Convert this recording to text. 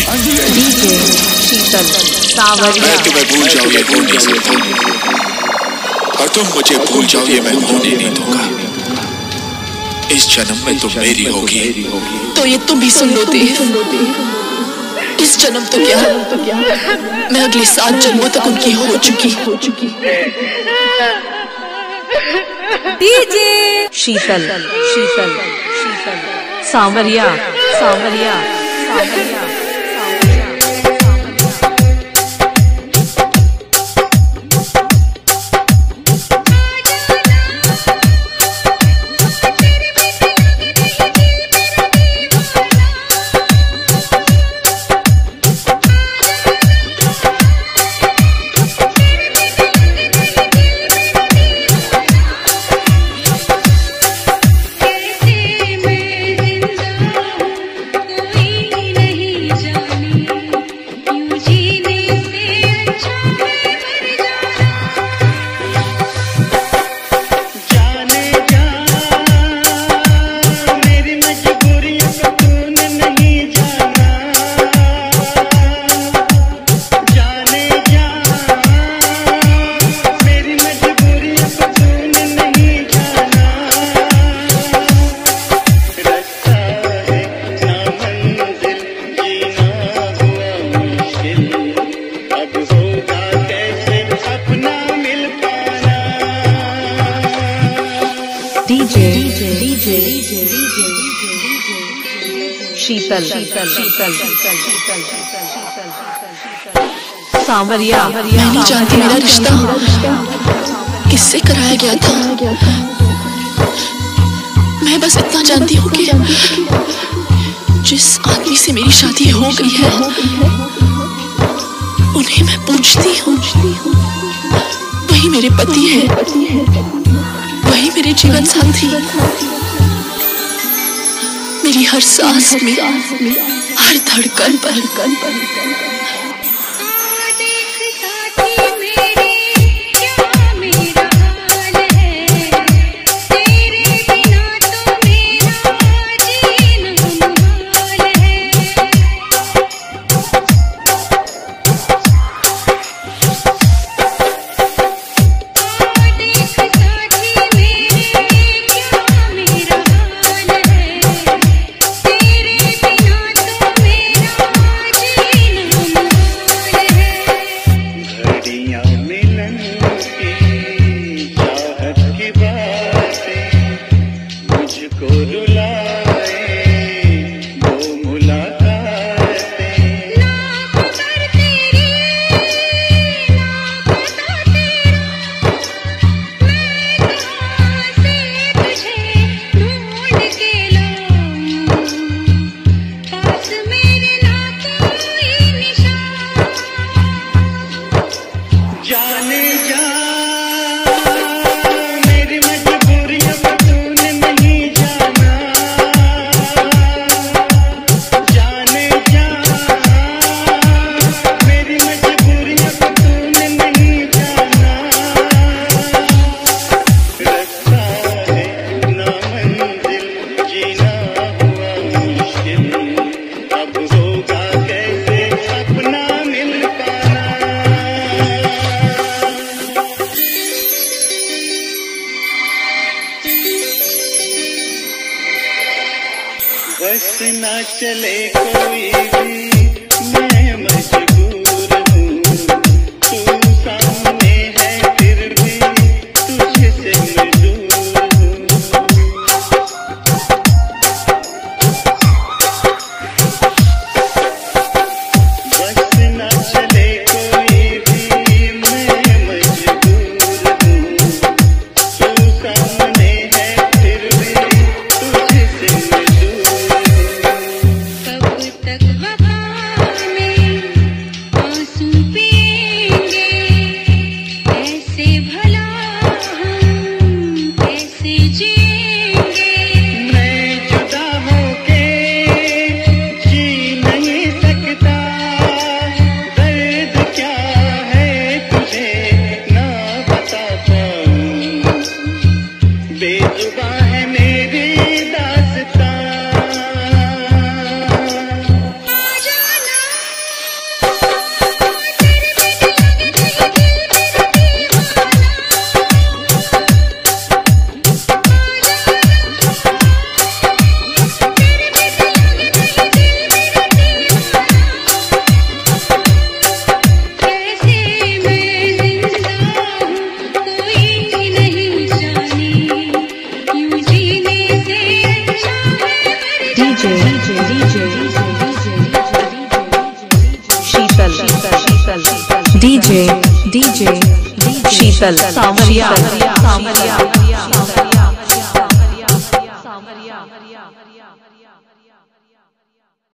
DJ Sheetal Sanwariya. मैं तुम्हें भूल जाऊं ये हो नहीं सकता, और तुम मुझे भूल जाओ ये मैं होने नहीं दूंगा। इस जन्म में तुम मेरी होगी। तो ये तुम भी सुन लो देव, इस जन्म तो क्या, मैं अगले 7 जन्मों तक उनकी हो चुकी। डीजे शीतल शीतल शीतल सांवरिया सांवरिया सांवरिया। शीतल सांवरिया। मैं नहीं जानती मेरा रिश्ता किससे कराया गया था, मैं बस इतना जानती हूँ कि जिस आदमी से मेरी शादी हो गई है उन्हें मैं पूछती हूँ, वही मेरे पति है, वही मेरे जीवन साथी, मेरी हर सांस में, हर धड़कन पर। बस ना चले कोई भी, मैं मजबूर हूँ, तू सामने है फिर भी तुझसे मैं दूर हूँ। बस ना चले कोई भी, मैं मजबूर हूँ, तू सामने है फिर भी तुझसे मैं दूर हूँ। डीजे शीतल सांवरिया।